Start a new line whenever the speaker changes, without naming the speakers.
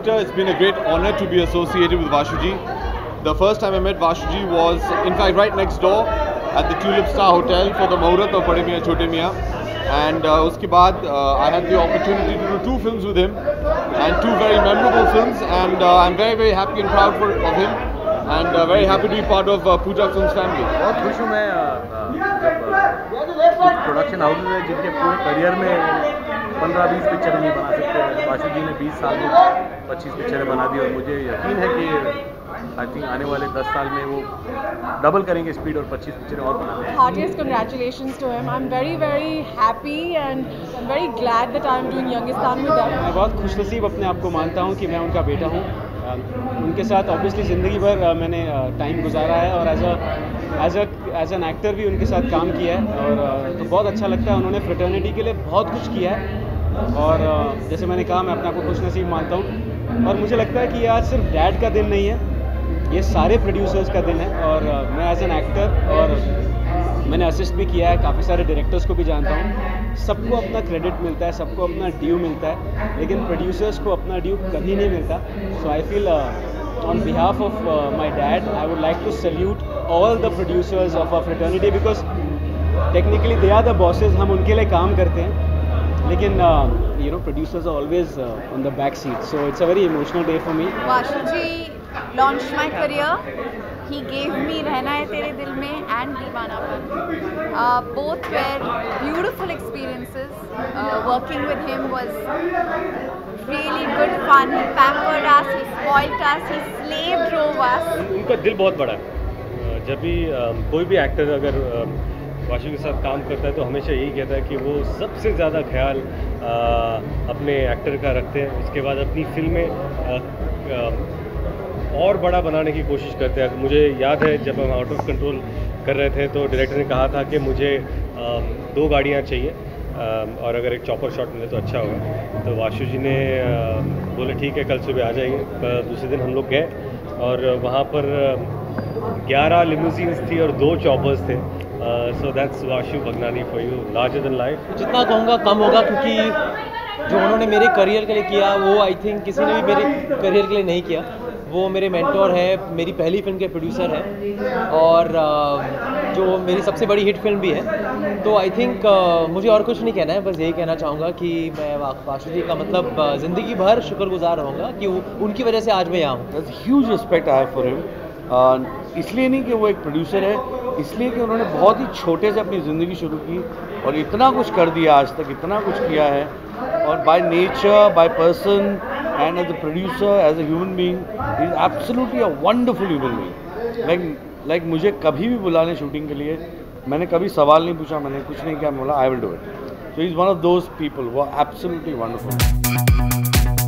actor, it's been a great honor to be associated with Vashuji. The first time I met Vashuji was, in fact, right next door at the Tulip Star Hotel for the Muhurat of Bade Miyan Chote Miyan. And uske baad, I had the opportunity to do 2 films with him, and 2 very memorable films. And I'm very, very happy and proud of him, and very happy to be part of Pooja Films family.
बहुत खुश हूँ मैं जब production house है जिनके पूरे career में 15-20 पिक्चरें नहीं बना सकते, वाशु जी ने 20 साल में 25 पिक्चरें बना दी, और मुझे यकीन है कि आई थिंक आने वाले 10 साल में वो डबल करेंगे स्पीड और 25 पिक्चरें और बनाएंगे।
Heartiest congratulations to him. I'm very, very happy and I'm very glad that I'm doing Youngistan with them.
मैं बहुत खुशनसीब अपने आप को मानता हूँ कि मैं उनका बेटा हूँ। उनके साथ ऑब्वियसली ज़िंदगी भर मैंने टाइम गुजारा है, और एज एन एक्टर भी उनके साथ काम किया है, और तो बहुत अच्छा लगता है। उन्होंने फ्रेटर्निटी के लिए बहुत कुछ किया है, और जैसे मैंने कहा, मैं अपने आप को खुशनसीब मानता हूँ। और मुझे लगता है कि ये आज सिर्फ डैड का दिन नहीं है, ये सारे प्रोड्यूसर्स का दिन है। और मैं एज एन एक्टर, और मैंने असिस्ट भी किया है, काफ़ी सारे डायरेक्टर्स को भी जानता हूँ। सबको अपना क्रेडिट मिलता है, सबको अपना ड्यू मिलता है, लेकिन प्रोड्यूसर्स को अपना ड्यू कभी नहीं मिलता। So I feel on behalf of my dad, I would like to salute all the producers of a fraternity, because technically they are the bosses, हम उनके लिए काम करते हैं, लेकिन you know, producers are always on the back seat, so it's a very emotional day for me.
Vashuji launched my career. He gave me Rehna Hai Tere Dil Mein and Deewanapan. Both were beautiful experiences. Working with him was really good fun. He pampered us, he spoilt us, he slave drove us.
उनका दिल बहुत बड़ा है। जब भी कोई भी actor अगर वाशु के साथ काम करता है तो हमेशा यही कहता है कि वो सबसे ज़्यादा ख्याल अपने एक्टर का रखते हैं, उसके बाद अपनी फिल्में और बड़ा बनाने की कोशिश करते हैं। मुझे याद है जब हम आउट ऑफ कंट्रोल कर रहे थे तो डायरेक्टर ने कहा था कि मुझे 2 गाड़ियाँ चाहिए, और अगर एक चॉपर शॉट मिले तो अच्छा होगा। तो वाशु जी ने बोले ठीक है, कल सुबह आ जाइए। दूसरे दिन हम लोग गए, और वहाँ पर 11 लिमोजीन्स थी और 2 चॉपर्स थे। So that's Vashu Bhagnani for you, larger than life.
जितना कहूँगा कम होगा, क्योंकि जो उन्होंने मेरे करियर के लिए किया वो आई थिंक किसी ने भी मेरे करियर के लिए नहीं किया। वो मेरे मेंटोर है, मेरी पहली फिल्म के प्रोड्यूसर हैं, और जो मेरी सबसे बड़ी हिट फिल्म भी है। तो आई थिंक मुझे और कुछ नहीं कहना है, बस यही कहना चाहूँगा कि मैं वाशु जी का मतलब ज़िंदगी भर शुक्रगुजार रहूँगा कि उनकी वजह से आज मैं यहाँ हूँ।
Huge respect I have for him, इसलिए नहीं कि वो एक प्रोड्यूसर है, इसलिए कि उन्होंने बहुत ही छोटे से अपनी ज़िंदगी शुरू की और इतना कुछ कर दिया आज तक, इतना कुछ किया है। और by nature, by person, and as a producer, as a human being, he is absolutely a wonderful human being. Like मुझे कभी भी बुलाने शूटिंग के लिए, मैंने कभी सवाल नहीं पूछा, मैंने कुछ नहीं किया, मैं बोला I will do it. So he is one of those people, वो एब्सोल्युटली वंडरफुल।